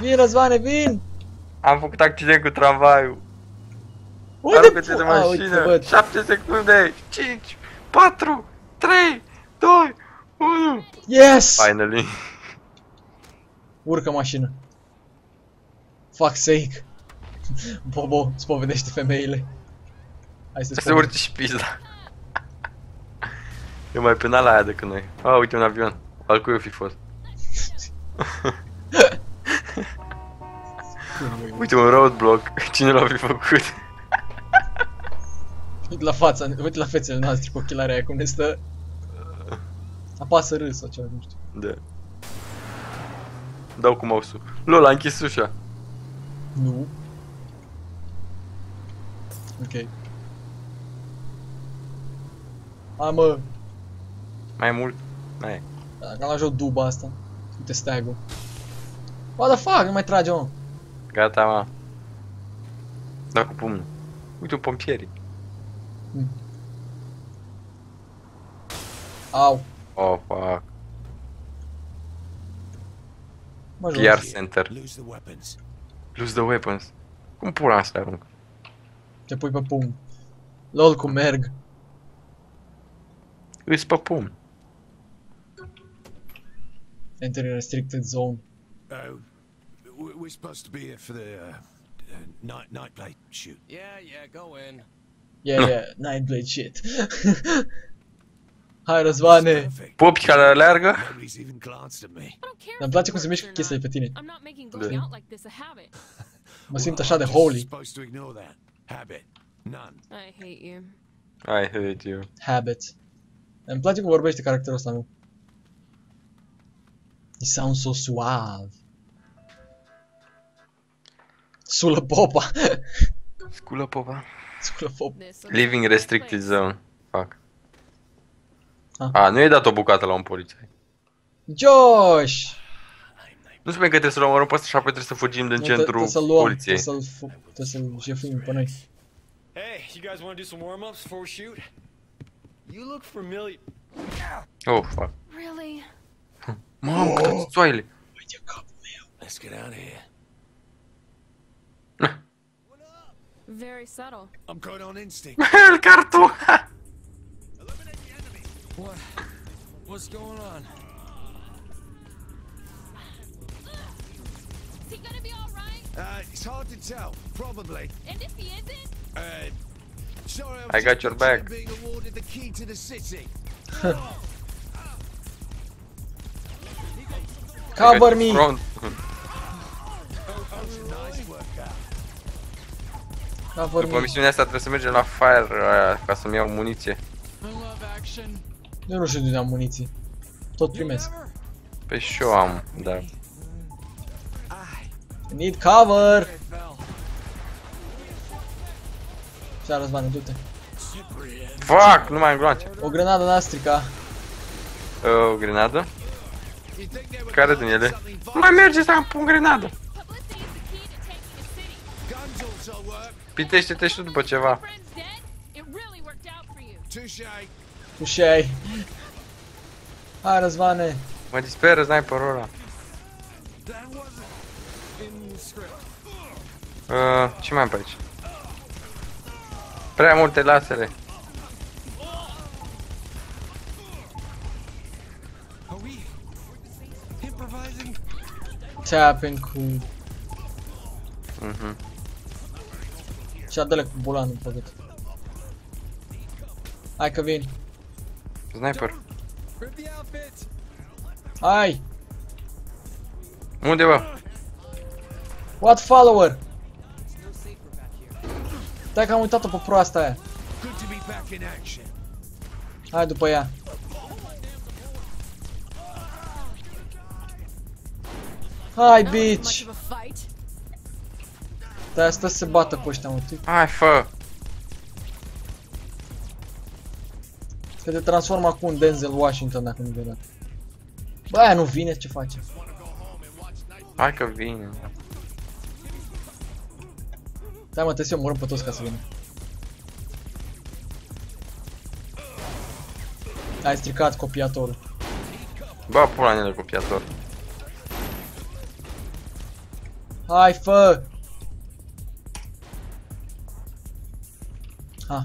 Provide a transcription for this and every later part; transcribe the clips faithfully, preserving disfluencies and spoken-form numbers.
Vin, Răzvane, vin! Am făcut accident cu tramvaiul. Unde Aruncă-te de A, uite, mașină. văd. șapte secunde. cinci, patru, trei, doi, unu. Yes! Finally. Urcă mașină. Fuck sake. Bobo, spovedește femeile. Hai să Să se urce și pizda. E mai penal aia decât noi. Ah, uite un avion. Al cui o fi fost? Uite un roadblock. Cine l-a fi făcut? Uite la fața, uite la fețele noastre cu ochelarea aia cum ne stă. Apasă râs sau ceva, nu știu. Da. Dau cu mouse-ul. Lol, a închis ușa. Nu. Ok. Hai mă. Mai mult? Mai. Dacă am la joc duba asta. Uite stag-ul. What the fuck, nu mai trage, mă. Gata, mă. Da cu pumnul. Uite un pompieri. Hmm. Au. Oh, fuck. Mă P joc. R center. Lose the weapons. Cum pula mea să le arunc? Te pui pe pumn. Lol cum merg. Îs pe pumn. Enter in restricted zone. Oh, we're supposed to be here for the uh, uh, night night play shoot. Yeah, yeah, go in. Yeah, yeah, Nightblade shit. Hai, Răzvane. Perfect. Popi care alergă? Nobody's even glanced at me. I don't care Dar îmi if place you cum se work mișcă or chestiile pe not. tine. I'm not making going Da. out like this a habit. Mă simt Well, așa de I'm holy. just supposed to ignore that habit. None. I hate you. I hate you. Habits. Îmi place cum vorbește caracterul ăsta meu. He sounds so suave. Sulă popa. Sculă popa. Sulă popa. This looks Living like a restricted place. zone. Fuck. Ah. A, nu i-ai dat o bucată la un polițai. Josh! Nu spune că trebuie să-l omorâm pe ăsta și apoi trebuie să fugim din Nu, tre- centrul trebuie să-l luăm, poliției. trebuie să-l fu- trebuie să-l jefuim pe noi. Hey, you guys want to do some warm-ups before we shoot? You look familiar. Oh, fuck. Really? Mamă, câte țoaile. Uite capul meu. Let's get out of here. Very subtle. I'm going on instinct. El cartu. What? What's going on? Is he gonna be alright? Uh, it's hard to tell. Probably. And if he isn't? Uh, sorry, I, I was got just your picturing back. Being awarded the key to the city. Cover me! Front. Nice workout. Cover După me! misiunea asta trebuie să mergem la fire aia, ca să-mi iau muniție. I love action. Eu nu știu de unde am muniții. Tot primesc. Pe și eu am, da. Need cover! It fell. Și-a Răzvane, du-te. Fuck, nu mai am gloanțe. O grenadă n-a stricat. O grenadă? You think they were Care din planning ele? something Nu mai merge să am pun grenadă. Publicity is the key to taking a city. Guns also work. Pitește-te și tu după ceva. Friend's dead? It really worked out for you. Touche. Ușai. Hai, Răzvane. Mă disperă sniperul ăla. That wasn't in script. Uh, ce mai am pe aici? Prea multe lasere. Are we improvising? Ce happened cu... Mhm. Și-a dă-le cu bulanul pe gât. Hai că vin. Sniper. Rip the outfit. Hai! Unde, bă? What follower? Stai că am uitat-o pe proasta aia. Good to be back in action. Hai după ea. Hai, That wasn't bitch! much of a fight. Dar asta să se bată cu ăștia, mă. Tu- Hai, fă! Că te transformă acum în Denzel Washington dacă nu vei dat. Bă, aia nu vine, ce face? Hai că vine. Da, mă, trebuie să omorâm pe toți ca să vină. Ai stricat copiatorul. Bă, pula mea de copiator. Hai, fă! Ha.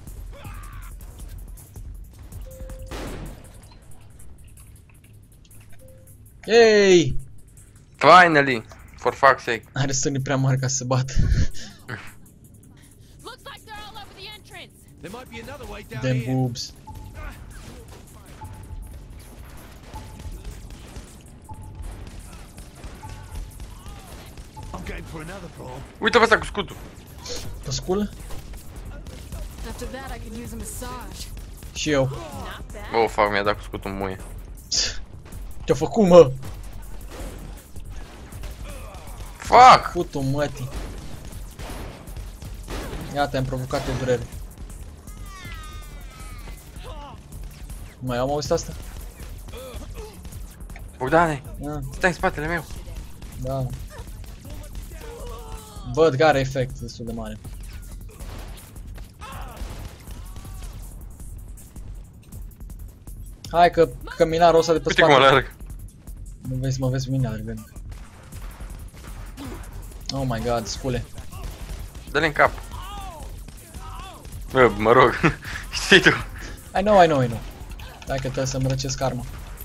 Yay! Finally! For fuck's sake. Are sânii prea mari ca să se bată. Looks like they're all over the entrance. There might be another way down Damn here. boobs. I'm going for another brawl. Uite-vă asta cu scutul. Păscul? After that, I could use a massage. Și eu. Not bad. Oh, fuck, mi-a dat cu scutul în muie. Ce-a făcut, mă? Fuck! Putu mătii. Iată, am provocat o durere. Mai am auzit asta? Bogdane, Ah, stai în spatele meu. da. Văd că are efect destul de mare. Hai că căminarul ăsta de pe Uite cum spate. alerg. Mă vezi, mă vezi mine alergând. Oh my god, scule. Dă-le în cap. Bă, mă rog, știi tu. I know, I know, I know. Hai că trebuie să-mi răcesc arma.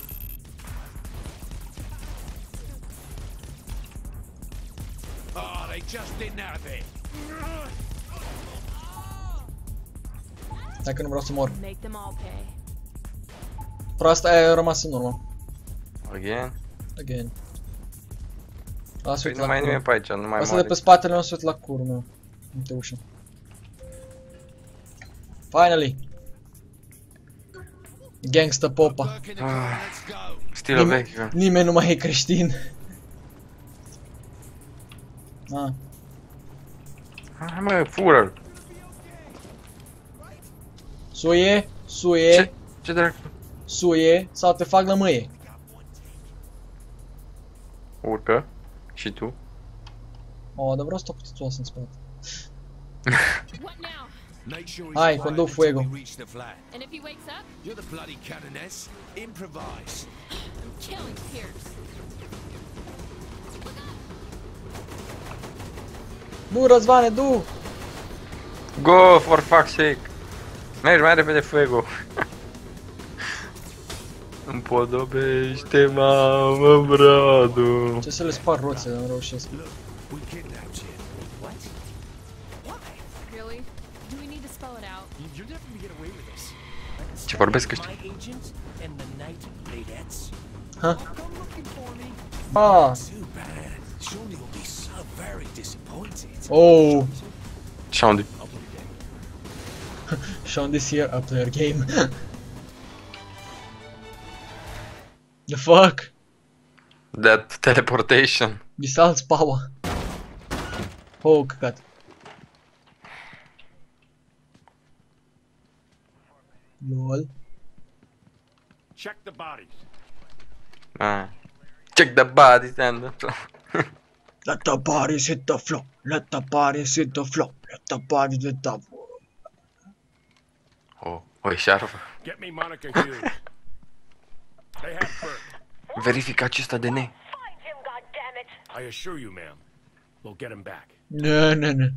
Oh, they just didn't have it. Hai că nu vreau să mor. Make them all pay. Proasta aia a rămas în urmă. Again? Again. Lasă Păi uit nu mai e la nimeni cur. pe aici, nu mai Asta de moare. pe spatele meu, să uit la curul meu. Uite ușa. Finally. Gangsta popa. Work in the car, let's go. Still a vehicle. Nimeni nu mai e creștin. Ah. Hai mă, fură-l. Suie, suie, Ce? Ce dracu? suie sau te fac lămâie. Urcă. Și tu. Oh, dar vreau să stau puțin în spate. What now? Make sure he's Hai, quiet conduc until fuego. we reach the flat. And if he wakes up, You're the bloody canoness. Improvise. I'm killing Pierce. Nu, Răzvane, du! Go, for fuck's sake. Mergi mai repede, fuego. Împodobește, mamă, bradu. Ce să le spar roțele, nu reușesc. Look, we kidnapped you. What? Really? Do we need to spell it out? You're never gonna get away with this. Ce vorbesc ăștia? My agent and the night Bladettes. Huh? Come looking for me. Ah, Too bad. Shawnee will be so very disappointed. oh, Ce unde? shown this here, a player game. The fuck? That teleportation. Misal's power. Oh, căcat. Lol. Check the bodies. Ah. Check the bodies and the... Let the bodies hit the floor. Let the bodies hit the floor. Let the bodies hit the floor. Oh, o eșarfă. Get me Monica Hughes. They have Burke. Verifică acesta D N A. Find him, goddammit! I assure you, ma'am, we'll get him back. Nu, nu, nu.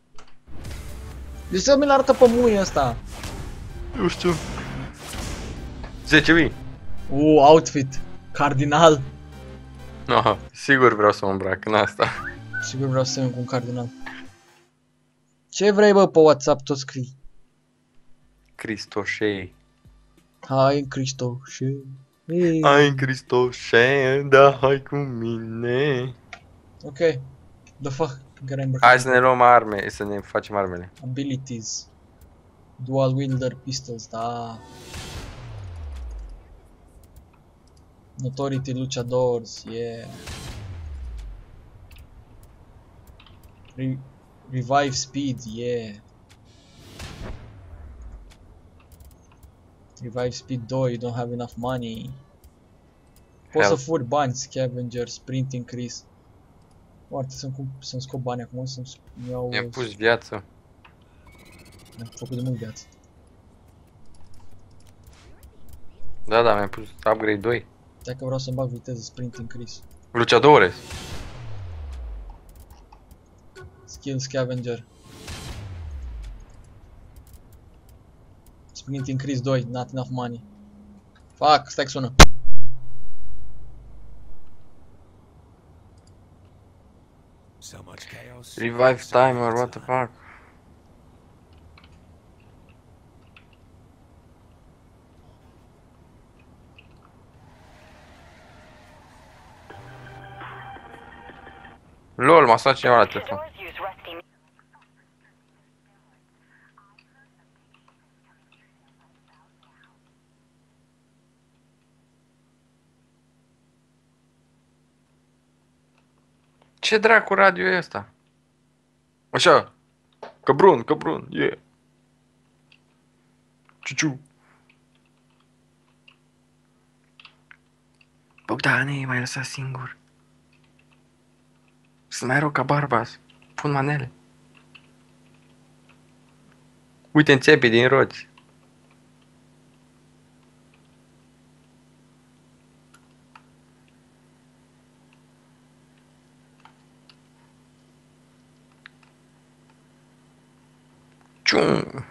De ce mi-l arată pe muie ăsta? Nu știu. zece mii. Uh, outfit. Cardinal. No, sigur vreau să mă îmbrac în asta. Sigur vreau să semn cu un cardinal. Ce vrei, bă, pe WhatsApp tot scrii? Cristoșei. Hai în Cristo și... Hai în Cristoșei, da, hai cu mine. Ok. The fuck? Graham Hai să ne luăm arme, să ne facem armele. Abilities. Dual wielder pistols, da. Notoriety luchadors, yeah. Re revive speed, yeah. Revive speed doi, you don't have enough money. Poți să Help. furi bani, scavenger, sprint increase. Foarte să-mi cum- să-mi scop bani acum, să-mi sc- iau... Mi-am pus viață. Am făcut de mult viață. Da, da, mi-am pus upgrade doi. Dacă vreau să-mi bag viteză, sprint increase. Luchadores. Skill Scavenger. Sprint increase doi, not enough money. Fuck, stai că sună. So much chaos. Revive so little timer, what the time. fuck? LOL, m-a sunat cineva la telefon. Doors use rusty. Ce dracu radio e ăsta? Așa. Căbrun, căbrun, e. Yeah. Ciuciu. Bogdane, m-ai lăsat singur. Sunt mai rău ca Barbas. Pun manele. Uite în țepii din roți. Cium.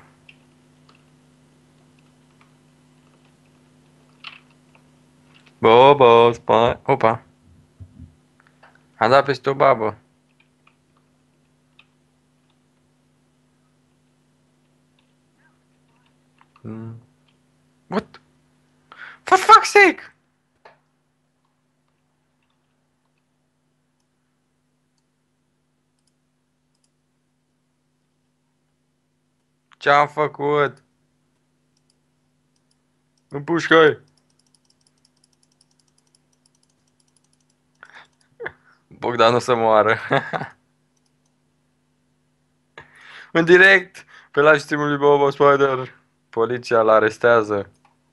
Bobo, spai. Opa. A dat peste o babă. Mm. What? For fuck's sake! Ce-am făcut? Împușcă-i! Bogdan o să moară. În direct, pe live stream-ul lui Bobo Spider, poliția îl arestează.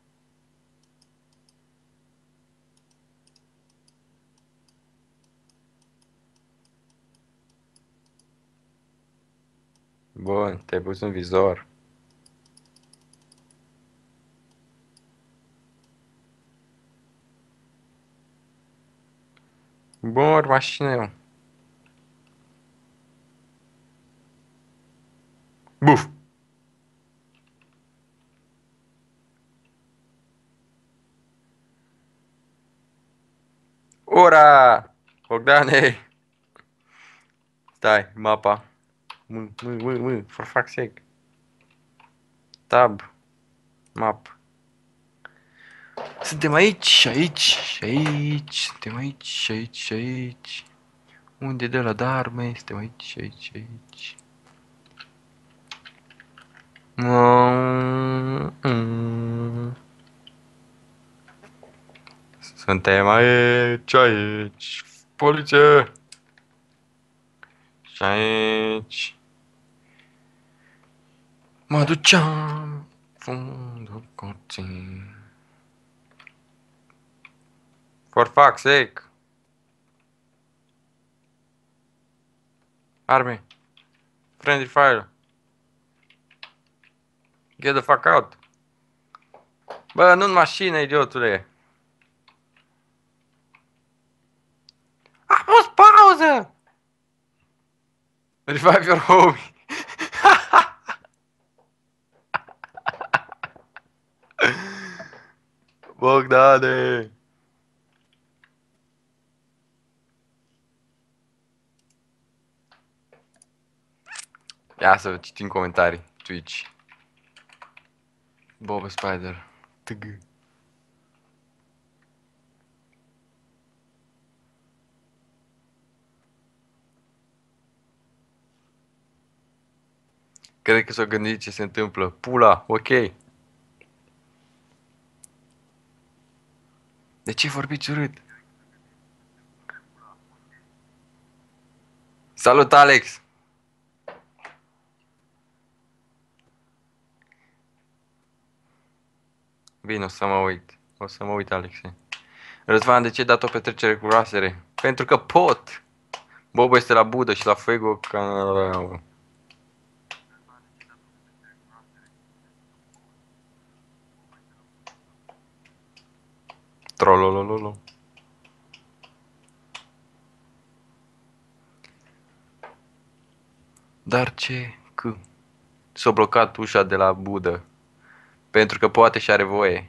Bun, te-ai pus în vizor. Bun, mașină eu. Buf! Ora! Bogdane! Stai, mapa. M, m, m, m, for fuck's sake. Tab. Map. Suntem aici, aici, aici. Suntem aici, aici, aici. Unde de la Darme? Suntem aici, aici, aici. Mm, mm. Suntem aici, aici. Poliție! Și aici mă duceam fundul curții. For fuck's sake! Army! Friendly fire! Get the fuck out! Bă, nu-n mașină, idiotule! A pus pauză! Revive your homie! Bogdane! Ia să citim comentarii. Twitch. Bob Spider. Tg. Cred că s-o gândit ce se întâmplă. Pula, ok. De ce vorbiți urât? Salut, Alex! Bine, o să mă uit. O să mă uit, Alexe. Răzvan, de ce ai dat o petrecere cu rasere? Pentru că pot! Bobo este la Budă și la Fuego ca... Trololololo. Dar ce? Că s-a blocat ușa de la budă. Pentru că poate și are voie.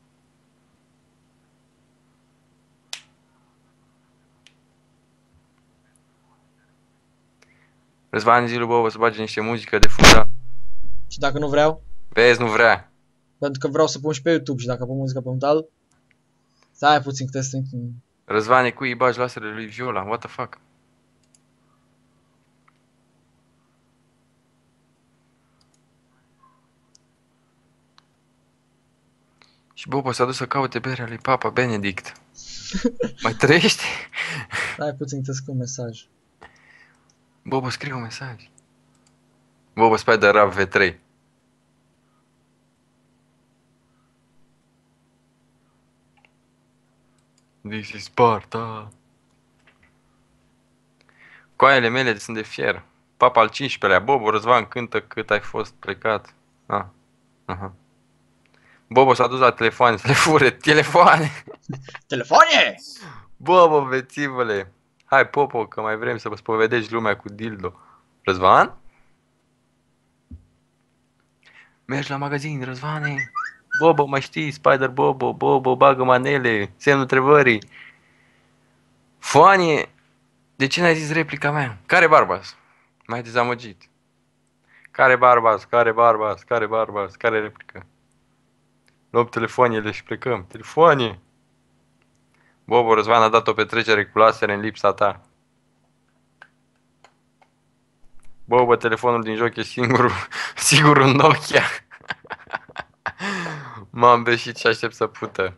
Răzvan, zi lui Bobo să bage niște muzică de fundal. Și dacă nu vreau? Vezi, nu vrea. Pentru că vreau să pun și pe YouTube și dacă pun muzică pe un tal. Stai puțin că trebuie să... Răzvane, cui îi bagi laserele lui Viola? What the fuck? Și Bobo s-a dus să caute berea lui Papa Benedict. Mai trăiește? Stai puțin că trebuie un mesaj. Bobo, scrie un mesaj. Bobo, Spider Rap V trei. This is Sparta. Coaiele mele sunt de fier. Papa al cincisprezecelea. Bobo, Răzvan cântă cât ai fost plecat. Ah. Aha. Bobo s-a dus la telefoane să le fure telefoane. Telefoane! Bobo, vețivăle. Hai, Popo, că mai vrem să vă spovedești lumea cu dildo. Răzvan? Mergi la magazin, Răzvane. Bobo, mai știi, Spider Bobo, Bobo, bagă manele, semnul întrebării. Foanie, de ce n-ai zis replica mea? Care Barbas? M-ai dezamăgit. Care Barbas, care Barbas, care Barbas, care replică? Luăm telefoanele și plecăm. Telefoane! Bobo, Răzvan a dat o petrecere cu lasere în lipsa ta. Bobo, telefonul din joc e singurul, sigur un Nokia. M-am beșit și aștept să pută.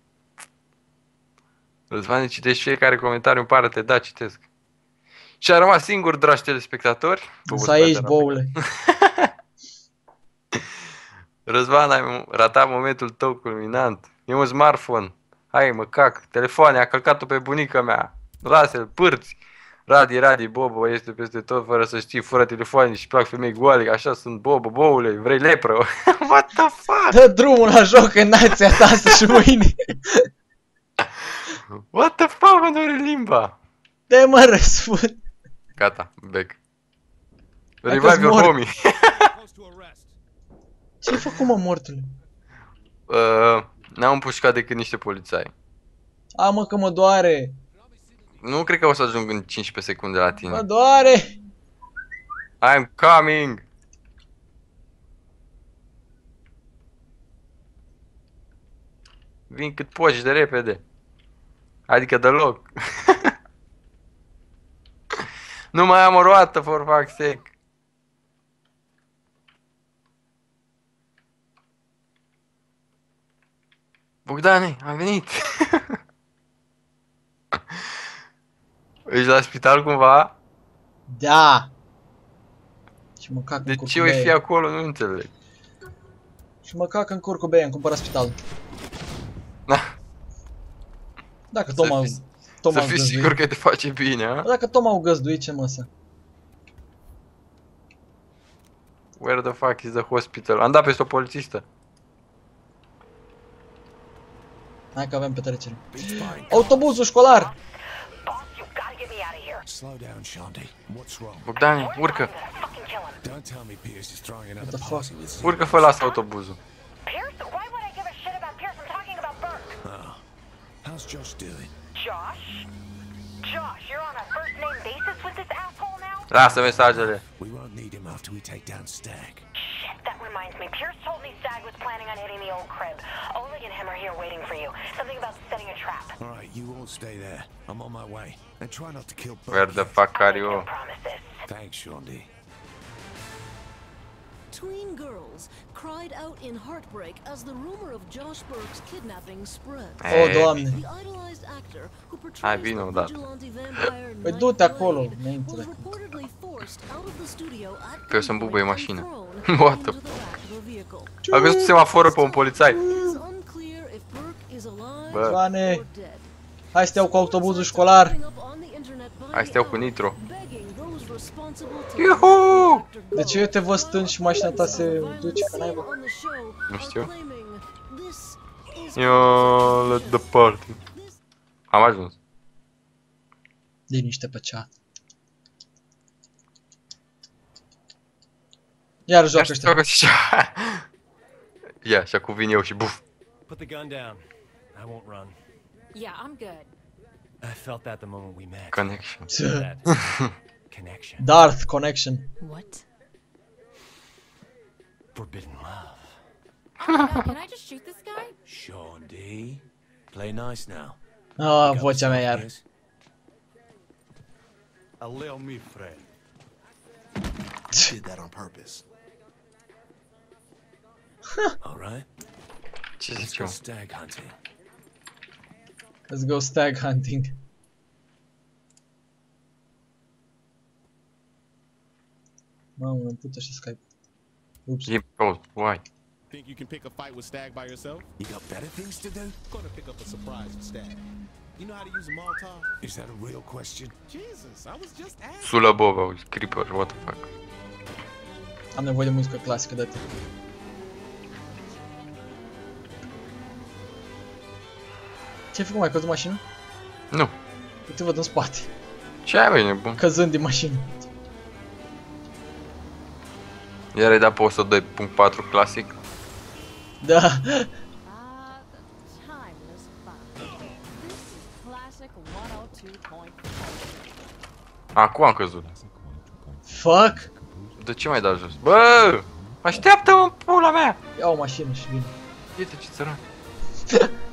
Răzvan, citești fiecare comentariu în parte? Da, citesc. Și a rămas singur, dragi telespectatori. Să aici, boule. Răzvan, ai ratat momentul tău culminant. E un smartphone. Hai, mă cac. Telefoane, a călcat-o pe bunica mea. Lasă-l, pârți. Radi, Radi, Bobo este peste tot fără să știi, fără telefoane și plac femei goale. Așa sunt, Bobo, boule, vrei lepră? What the fuck? Dă drumul la joc în nația ta și mâine. What the fuck, mă doare limba. De mă răspund. Gata, back. Hai Revive că-s your mort. homie. Ce-ai făcut, mă, mortule? uh, N-am împușcat decât niște polițai. A, mă, că mă doare. Nu cred că o să ajung în cincisprezece secunde la Mă tine. doare. I'm coming! Vin cât poți de repede. Adică deloc. Nu mai am o roată, for fuck's sake. Bogdane, am venit. Ești la spital cumva? Da. Și mă cac De în ce o fi curcubeie. acolo? Nu înțeleg. Și mă cac în curcubeie, am cumpărat spital. Na, Dacă să tot m-au fii, tot să m-au fii găzduit. sigur că te face bine, a? Dacă tot m-au găzduit, ce măsă? Where the fuck is the hospital? Am dat peste o polițistă. Hai că avem petrecere. Autobuzul școlar! Boss, you gotta get me out of here. Slow down, Shandy. What's wrong? Bogdane, urcă. Fucking kill him. Don't tell me Pierce is throwing another the party with Zero. Urcă, fă lasă autobuzul. Pierce? Why would I give a shit about Pierce? I'm talking about Burke. Oh. How's Josh doing? Josh? Josh, you're on a first name basis with this asshole now? Lasă mesajele. We won't need him after we take down Stag. Shit, that reminds me. Pierce told me Stag was planning on hitting the old crib. Oleg and him are here waiting for you. Something about setting a trap. All right, you all stay there. I'm on my way. And try not to kill Burke. Where the fuck are No you? promises. Thanks, Shandy. Tween girls cried out in heartbreak as the rumor of Josh Burke's kidnapping spread. O, Ei, Doamne. The idolized actor who Hai, portrays vino the odată. vigilante vampire Păi Night du-te acolo, Blade înainte was de- reportedly forced out of the studio at Că eu să-mi bubuie gunpoint mașina. and thrown What the into the back of a vehicle. a găsit semaforul pe un polițai. It is unclear if Burke is alive Bă. Doamne. or dead. Hai să te iau cu autobuzul școlar. Hai să te iau cu nitro. Iuhu! Iuhu! De ce eu te văd stând și mașina ta se duce ca naiba? Nu știu. Yo, let the party. Am ajuns. Liniște pe chat. Iar joacă ăștia. Joacă și ceva. Ia, și acum vin eu și buf. Put the gun down. I won't run. Yeah, I'm good. I felt that the moment we met. Connection. That connection. Darth Connection. What? Forbidden love. I don't know. Can I just shoot this guy? Sean D. Play nice now. Ah, vocea mea iar. Allow me, friend. Did that on purpose. All right. Ce Let's zici go eu? stag hunting. Let's go stag hunting. Mamă, îmi pută și Skype. Ups. E oh, uai. Think you can pick a fight with Stag by yourself? You got better things to do? Gonna pick up a surprise with Stag. You know how to use a Molotov? Is that a real question? Jesus, I was just asking. Sula Boba, Creeper, what the fuck. Am nevoie de muzică clasică, dă-te. Ce-ai făcut, mai căzut mașină? Nu. Te văd în spate, Ce ai, băi, nebun? căzând din mașină. Iar ai dat pe o sută doi punct patru clasic? Da. Ah, the timeless fun. This is classic one oh two point four. Acum am căzut. Fuck. De ce mai dau jos? Bă! Așteaptă-mă în pula mea! Ia o mașină și vin. Uite ce țăran.